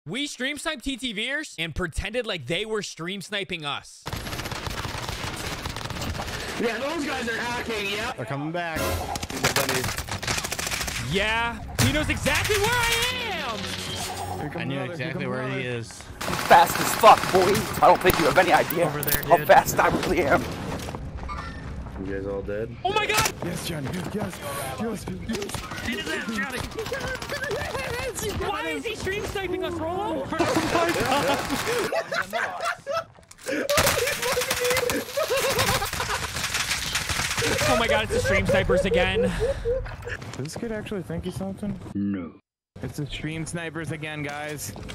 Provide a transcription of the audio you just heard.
We stream sniped TTVers and pretended like they were stream sniping us. Yeah, those guys are hacking, yep. They're coming back. Yeah, he knows exactly where I am. I knew exactly where he is. I'm fast as fuck, boy. I don't think you have any idea how fast I really am. You guys all dead? Oh my god! Yes, Johnny. Yes. It is it, Johnny. Why is he stream sniping us, Rolo? Oh my god, it's the stream snipers again. Does this kid actually think he's something? No. It's the stream snipers again, guys.